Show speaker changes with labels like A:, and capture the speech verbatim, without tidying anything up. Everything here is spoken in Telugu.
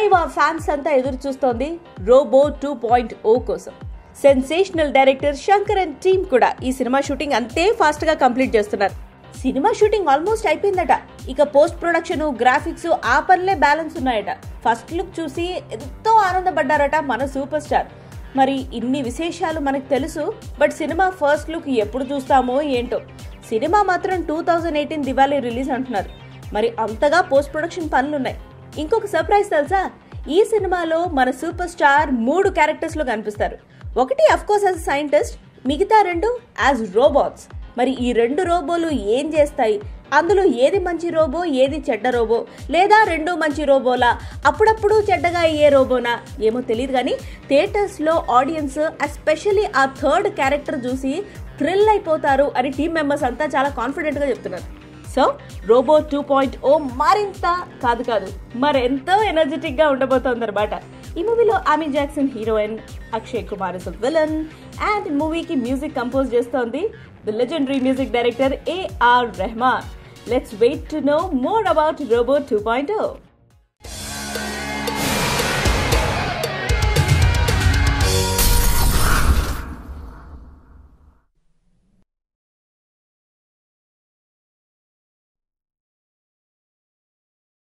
A: మా ఫ్యాన్స్ అంతా ఎదురు చూస్తోంది రోబో టూ పాయింట్ ఓ కోసం. Sensational director Shankar and team కూడా ఈ సినిమా షూటింగ్ అంతే ఫాస్ట్ గా కంప్లీట్ చేస్తున్నారు. సినిమా షూటింగ్ ఆల్మోస్ట్ అయిపోయిందట. ఇక పోస్ట్ ప్రొడక్షన్, గ్రాఫిక్స్ ఆ పనులే బ్యాలెన్స్ ఉన్నాయట. ఫస్ట్ లుక్ చూసి ఎంతో ఆనందపడ్డారట మన సూపర్ స్టార్. మరి ఇన్ని విశేషాలు మనకు తెలుసు, బట్ సినిమా ఫస్ట్ లుక్ ఎప్పుడు చూస్తామో ఏంటో. సినిమా మాత్రం two thousand eighteen Diwali release అంటున్నారు. మరి అంతగా పోస్ట్ ప్రొడక్షన్ పనులున్నాయి. ఇంకొక సర్ప్రైజ్ తెలుసా, ఈ సినిమాలో మన సూపర్ స్టార్ మూడు క్యారెక్టర్స్ లో కనిపిస్తారు. ఒకటి అఫ్ కోర్స్ యాజ్ సైంటిస్ట్, మిగతా రెండు యాజ్ రోబోట్స్. మరి ఈ రెండు రోబోలు ఏం చేస్తాయి, అందులో ఏది మంచి రోబో ఏది చెడ్డ రోబో, లేదా రెండు మంచి రోబోలా, అప్పుడప్పుడు చెడ్డగా అయ్యే రోబోనా ఏమో తెలియదు. కానీ థియేటర్స్లో ఆడియన్స్ ఎస్పెషల్లీ ఆ థర్డ్ క్యారెక్టర్ చూసి థ్రిల్ అయిపోతారు అని టీమ్ మెంబర్స్ అంతా చాలా కాన్ఫిడెంట్గా చెప్తున్నారు. So robo two point O మరింత కాదు కాదు మరెంతో ఎనర్జెటిక్ గా ఉండబోతోంది అనమాట. ఈ మూవీలో Amy Jackson heroine, Akshay Kumar is villain, and మూవీకి మ్యూజిక్ కంపోజ్ చేస్తోంది the legendary music director A R Rahman. Let's wait to know more about robo two point oh.